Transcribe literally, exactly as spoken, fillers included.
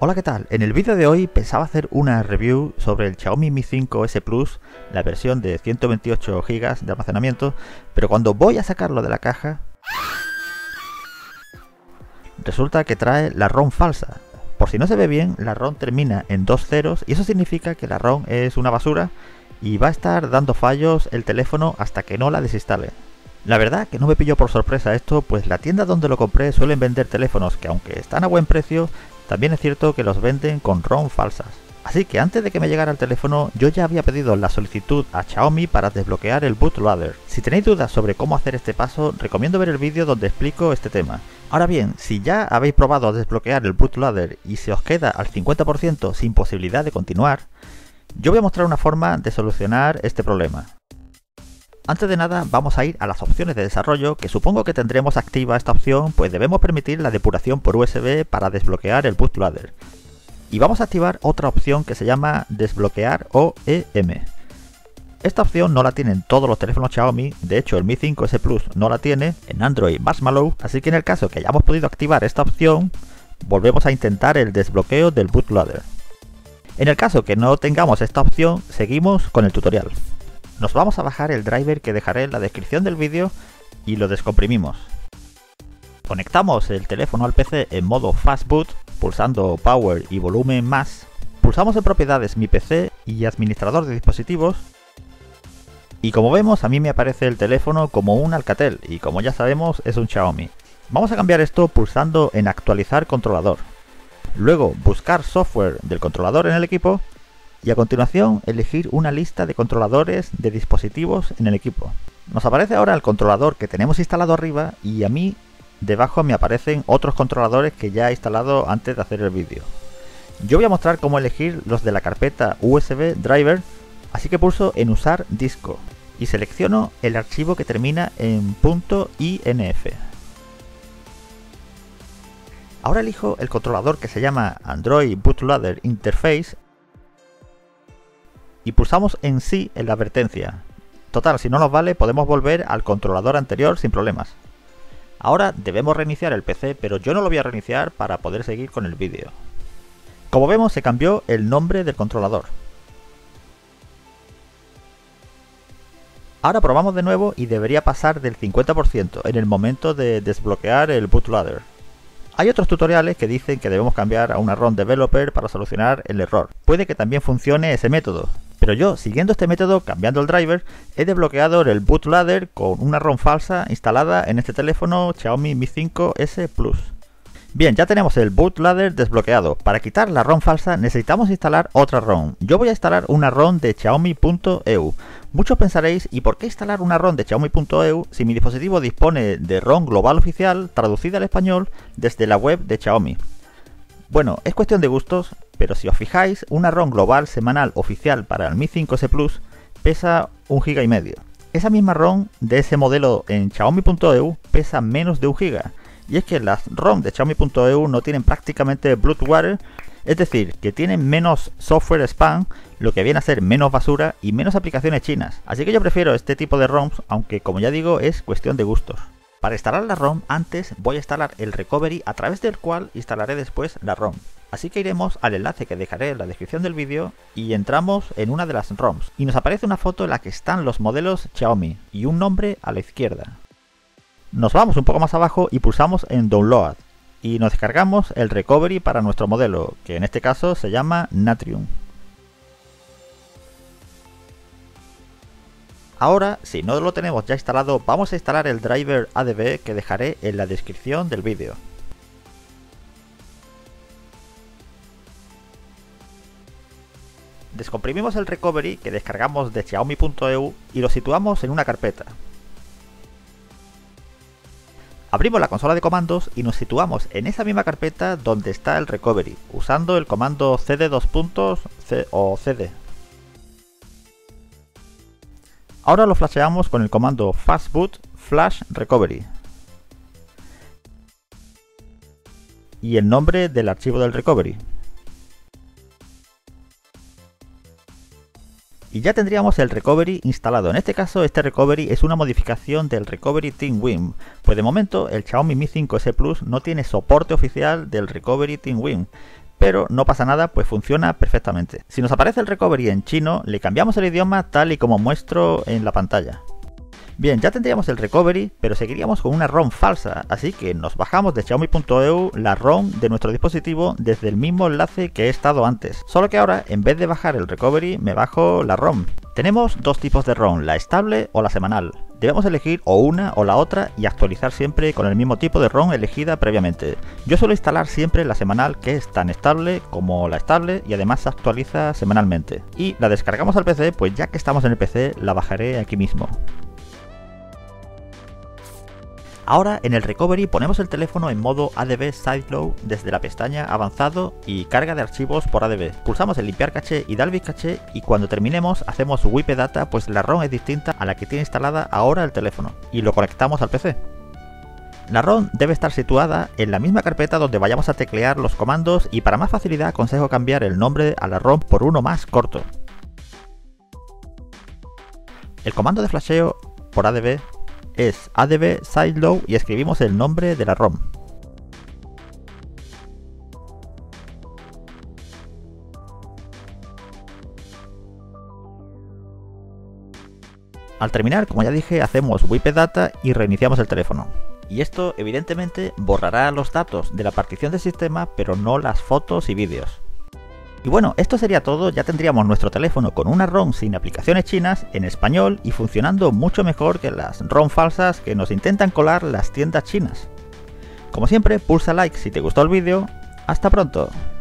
Hola, ¿qué tal? En el vídeo de hoy pensaba hacer una review sobre el Xiaomi Mi cinco ese Plus, la versión de ciento veintiocho gigas de almacenamiento, pero cuando voy a sacarlo de la caja, resulta que trae la ROM falsa. Por si no se ve bien, la ROM termina en dos ceros y eso significa que la ROM es una basura y va a estar dando fallos el teléfono hasta que no la desinstale. La verdad que no me pilló por sorpresa esto, pues la tienda donde lo compré suelen vender teléfonos que, aunque están a buen precio, también es cierto que los venden con ROM falsas. Así que antes de que me llegara el teléfono, yo ya había pedido la solicitud a Xiaomi para desbloquear el bootloader. Si tenéis dudas sobre cómo hacer este paso, recomiendo ver el vídeo donde explico este tema. Ahora bien, si ya habéis probado a desbloquear el bootloader y se os queda al cincuenta por ciento sin posibilidad de continuar, yo voy a mostrar una forma de solucionar este problema. Antes de nada, vamos a ir a las opciones de desarrollo, que supongo que tendremos activa esta opción, pues debemos permitir la depuración por U S B para desbloquear el bootloader. Y vamos a activar otra opción que se llama desbloquear O E M. Esta opción no la tienen todos los teléfonos Xiaomi, de hecho el Mi cinco ese Plus no la tiene, en Android Marshmallow, así que en el caso que hayamos podido activar esta opción, volvemos a intentar el desbloqueo del bootloader. En el caso que no tengamos esta opción, seguimos con el tutorial. Nos vamos a bajar el driver que dejaré en la descripción del vídeo y lo descomprimimos. Conectamos el teléfono al P C en modo Fast Boot, pulsando Power y volumen más. Pulsamos en propiedades Mi P C y administrador de dispositivos. Y como vemos, a mí me aparece el teléfono como un Alcatel y, como ya sabemos, es un Xiaomi. Vamos a cambiar esto pulsando en actualizar controlador. Luego buscar software del controlador en el equipo. Y a continuación elegir una lista de controladores de dispositivos en el equipo. Nos aparece ahora el controlador que tenemos instalado arriba y a mí debajo me aparecen otros controladores que ya he instalado antes de hacer el vídeo. Yo voy a mostrar cómo elegir los de la carpeta U S B driver, así que pulso en usar disco y selecciono el archivo que termina en .inf. Ahora elijo el controlador que se llama Android Bootloader Interface y pulsamos en sí en la advertencia. Total, si no nos vale podemos volver al controlador anterior sin problemas. Ahora debemos reiniciar el P C, pero yo no lo voy a reiniciar para poder seguir con el vídeo. Como vemos, se cambió el nombre del controlador. Ahora probamos de nuevo y debería pasar del cincuenta por ciento en el momento de desbloquear el bootloader. Hay otros tutoriales que dicen que debemos cambiar a una ROM developer para solucionar el error. Puede que también funcione ese método, pero yo, siguiendo este método, cambiando el driver, he desbloqueado el bootloader con una ROM falsa instalada en este teléfono Xiaomi Mi cinco ese Plus. Bien, ya tenemos el bootloader desbloqueado. Para quitar la ROM falsa necesitamos instalar otra ROM. Yo voy a instalar una ROM de Xiaomi punto E U. Muchos pensaréis, ¿y por qué instalar una ROM de Xiaomi punto E U si mi dispositivo dispone de ROM global oficial traducida al español desde la web de Xiaomi? Bueno, es cuestión de gustos, pero si os fijáis, una ROM global semanal oficial para el Mi cinco ese Plus pesa un giga y medio. Esa misma ROM de ese modelo en Xiaomi punto E U pesa menos de un giga. Y es que las ROM de Xiaomi punto E U no tienen prácticamente bloatware, es decir, que tienen menos software spam, lo que viene a ser menos basura y menos aplicaciones chinas. Así que yo prefiero este tipo de ROMs, aunque como ya digo es cuestión de gustos. Para instalar la ROM, antes voy a instalar el recovery a través del cual instalaré después la ROM. Así que iremos al enlace que dejaré en la descripción del vídeo y entramos en una de las ROMs. Y nos aparece una foto en la que están los modelos Xiaomi y un nombre a la izquierda. Nos vamos un poco más abajo y pulsamos en Download y nos descargamos el recovery para nuestro modelo, que en este caso se llama Natrium. Ahora, si no lo tenemos ya instalado, vamos a instalar el driver A D B que dejaré en la descripción del vídeo. Descomprimimos el recovery que descargamos de Xiaomi punto E U y lo situamos en una carpeta. Abrimos la consola de comandos y nos situamos en esa misma carpeta donde está el recovery, usando el comando cd dos puntos o cd. Ahora lo flasheamos con el comando fastboot flash recovery y el nombre del archivo del recovery. Y ya tendríamos el recovery instalado. En este caso, este recovery es una modificación del recovery TeamWin, pues de momento el Xiaomi Mi cinco ese Plus no tiene soporte oficial del recovery TeamWin, pero no pasa nada, pues funciona perfectamente. Si nos aparece el recovery en chino, le cambiamos el idioma tal y como muestro en la pantalla. Bien, ya tendríamos el recovery, pero seguiríamos con una ROM falsa, así que nos bajamos de Xiaomi punto e u la ROM de nuestro dispositivo desde el mismo enlace que he estado antes. Solo que ahora, en vez de bajar el recovery, me bajo la ROM. Tenemos dos tipos de ROM, la estable o la semanal. Debemos elegir o una o la otra y actualizar siempre con el mismo tipo de ROM elegida previamente. Yo suelo instalar siempre la semanal, que es tan estable como la estable y además se actualiza semanalmente. Y la descargamos al P C, pues ya que estamos en el P C, la bajaré aquí mismo. Ahora en el recovery ponemos el teléfono en modo A D B Sideload desde la pestaña avanzado y carga de archivos por A D B. Pulsamos el limpiar caché y Dalvik caché y cuando terminemos hacemos wipe data, pues la ROM es distinta a la que tiene instalada ahora el teléfono y lo conectamos al P C. La ROM debe estar situada en la misma carpeta donde vayamos a teclear los comandos y para más facilidad aconsejo cambiar el nombre a la ROM por uno más corto. El comando de flasheo por A D B es A D B Sideload y escribimos el nombre de la ROM. Al terminar, como ya dije, hacemos wipe data y reiniciamos el teléfono. Y esto evidentemente borrará los datos de la partición del sistema, pero no las fotos y vídeos. Y bueno, esto sería todo, ya tendríamos nuestro teléfono con una ROM sin aplicaciones chinas, en español y funcionando mucho mejor que las ROM falsas que nos intentan colar las tiendas chinas. Como siempre, pulsa like si te gustó el vídeo. ¡Hasta pronto!